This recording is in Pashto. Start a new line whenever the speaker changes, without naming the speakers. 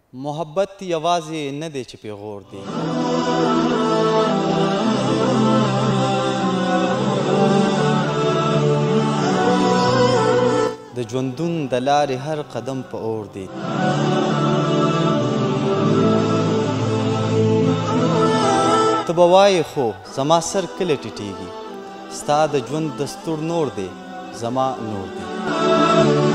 محبت یوازې نه دی چې پیغور دی، د ژوندون د لارې هر قدم په اور دی. ته به وایې خو زما سر کله ټیټیږي، ستا د ژوند دستور نور دی زما نور دی.